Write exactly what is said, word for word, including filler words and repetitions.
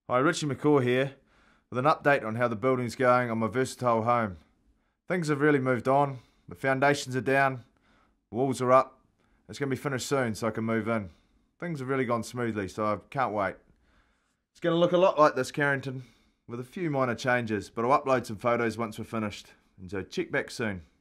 Hi, Richie McCaw here with an update on how the building's going on my versatile home. Things have really moved on. The foundations are down, walls are up. It's going to be finished soon so I can move in. Things have really gone smoothly, so I can't wait. It's going to look a lot like this Carrington with a few minor changes, but I'll upload some photos once we're finished, and so check back soon.